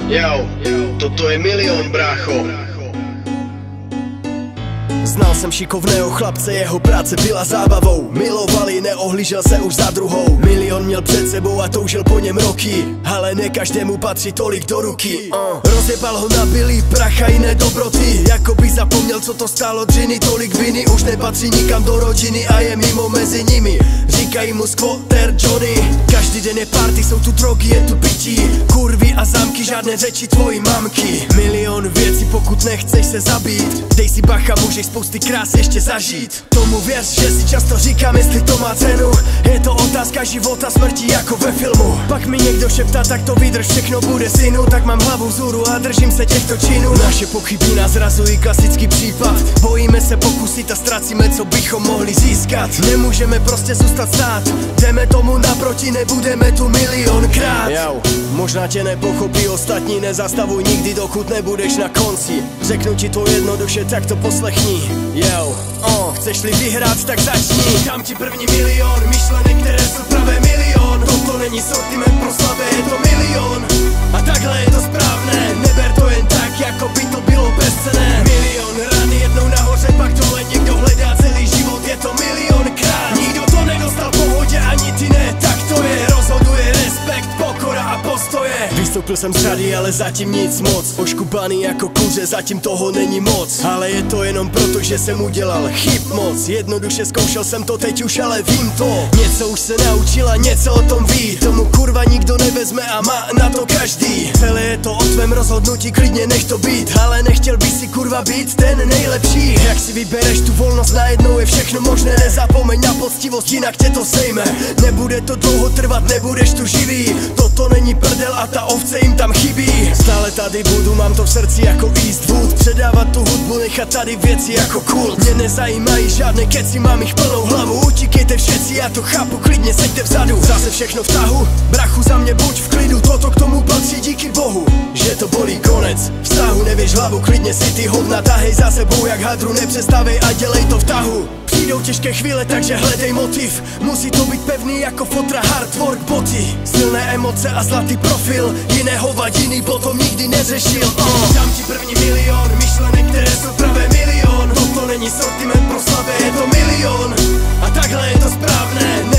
Jau, toto je milion, brácho. Znal jsem šikovného chlapce, jeho práce byla zábavou. Milovali, neohlížel se už za druhou. Milion měl před sebou a toužil po něm roky, ale ne každému patří tolik do ruky. Rozjebal ho na bílý prach a jiné dobroty, jako by zapomněl, co to stálo dřiny. Tolik viny už nepatří nikam do rodiny a je mimo mezi nimi. Říkají mu squatter Johnny. Každý den je party, jsou tu drogy, je tu pití, kurvy a zámky, žádné řeči tvojí mamky. Milion věcí, pokud nechceš se zabít, dej si bacha, můžeš spousty krás ještě zažít. Tomu věř, že si často říkám, jestli to má cenu. Je to otázka života, smrti jako ve filmu. Pak mi někdo šeptá, tak to vydrž, všechno bude synu. Tak mám hlavu vzhůru a držím se těchto činů. Naše pochyby nás zrazují, klasický případ. Bojíme se pokusit a ztracíme, co bychom mohli získat. Nemůžeme prostě zůstat stát, jdeme tomu naproti, nebudeme tu milionkrát. Jau, možná tě nepochopí ostatní, nezastavuj nikdy, dokud nebudeš na konci. Řeknu ti to jednoduše, tak to poslechni. Yo, chceš-li vyhrát, tak začni. Dám ti první milion, myšlenek, které jsou pravé milion. Toto není sortiment pro slabé, je to milion. A takhle je to správné, neber to jen tak, jako by to bylo bezcenné. Milion ran jednou nahoře, pak tohle někdo hledá celý život, je to milionkrát. Nikdo to nedostal v pohodě, ani ty ne, tak to je. Rozhoduje respekt, pokora a postoje. Vystoupil jsem z řady, ale zatím nic moc. Oškupaný jako kuře, zatím toho není moc. Ale je to jenom proto, že jsem udělal chyb moc. Jednoduše zkoušel jsem to teď už, ale vím to. Něco už se naučila, něco o tom ví. Tomu kurva nikdo nevezme a má na to každý. Celé je to o tvém rozhodnutí, klidně nech to být. Ale nechtěl by si kurva být ten nejlepší. Jak si vybereš tu volnost, najednou je všechno možné. Nezapomeň na poctivost, jinak tě to sejme. Nebude to dlouho trvat, nebudeš tu živý. Toto není prdel a ta ovce jim tam chybí. Stále tady budu, mám to v srdci jako Eastwood. Předávat tu hudbu, nechat tady věci jako kult. Mě nezajímají žádné keci, mám jich plnou hlavu. Utíkejte všetci, já to chápu, klidně seďte vzadu. Zase všechno v tahu, brachu za mě buď v klidu. Toto k tomu patří, díky bohu, že to bolí konec vztahu. Nevěš hlavu, klidně si ty hovna tahej za sebou jak hadru. Nepřestávej a dělej to v tahu. Přijdou těžké chvíle, takže hledej motiv. Musí to být pevný jako fotra, hard work boty. Silné emoce a zlatý profil, jiné hovadiny potom nikdy neřešil. Dám ti první milion, myšlenek, které jsou pravé milion. Toto není sortiment pro slabé, je to milion. A takhle je to správné.